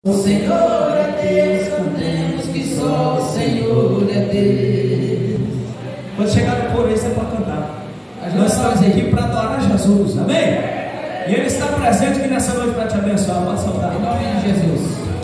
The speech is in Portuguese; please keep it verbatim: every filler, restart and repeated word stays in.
O Senhor é Deus, cantemos que só o Senhor é Deus. Quando chegar no coro aí, você pode cantar. Nós estamos aqui para adorar Jesus, amém? E Ele está presente aqui nessa noite para te abençoar. Pode soltar. Em nome de Jesus.